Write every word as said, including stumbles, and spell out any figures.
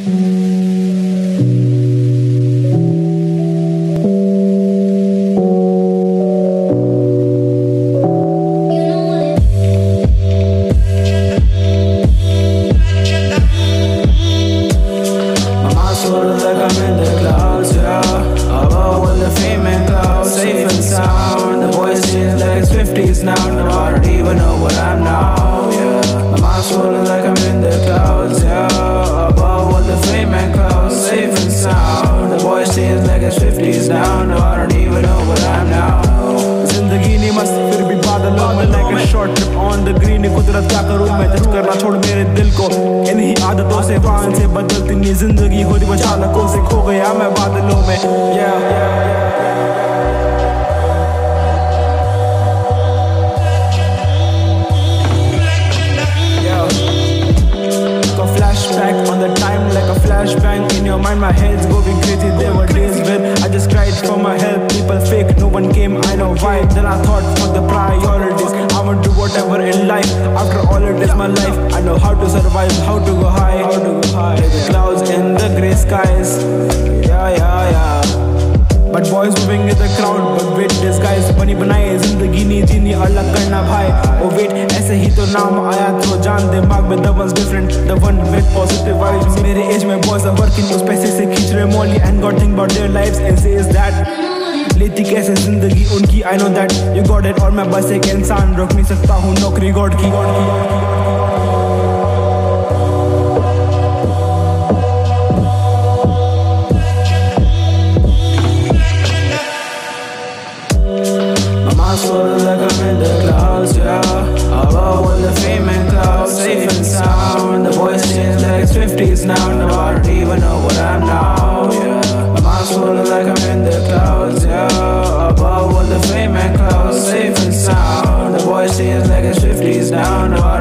Now, no, I don't even know what I'm now, yeah. My mind's swollen like I'm in the clouds, yeah. Above all the fame and clouds, safe and sound. The voice seems like it's fifties now, no, I don't even know what I'm now. जिंदगी नहीं मस्त फिर भी बादलों में like a short trip on the green. कुदरत क्या करूँ मैं, जज करना छोड़ मेरे दिल को इन्हीं आदतों से, वाहन से बदलती नहीं जिंदगी हो रही बचालकों से, खो गया मैं बादलों में, yeah, yeah, yeah. Flashback on the time like a flashbang in your mind, my head's going crazy. There were days when I just cried for my help. People fake, no one came, I know why. Then I thought for the priorities, I would do whatever in life. After all it is my life, I know how to survive, how to go high, how to go high. Like the clouds in the grey skies, yeah, yeah, yeah. But boys moving in the crowd, but wait disguise बनी बनाए जिंदगी नहीं जीनी अलग करना भाई. Oh wait ऐसे ही तो नाम आया तो जान दिमाग में the one's different, the one with positive vibes. मेरे एज में boys are working उस पैसे से खींच रहे मौली and God think about their lives and says that लेती कैसे जिंदगी उनकी. I know that you got it और मैं बस एक इंसान, रोक नहीं सकता हूँ नौकरी God की, God की, God की. Swollen like I'm in the clouds, yeah. Above all the fame and clouds, safe and sound. The voice seems like it's fifties now, no, I don't even know what I'm now, yeah. My mind's swollen like I'm in the clouds, yeah. Above all the fame and clouds, safe and sound. The voice seems like it's fifties now, no, I